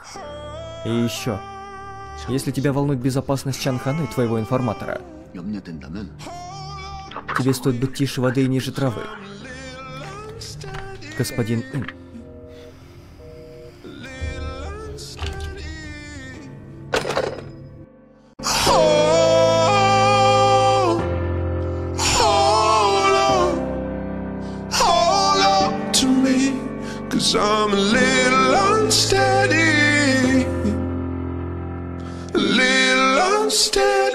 И еще, если тебя волнует безопасность Чанхана и твоего информатора, тебе стоит быть тише воды и ниже травы. Господин Ин. Cause I'm a little unsteady, a little unsteady.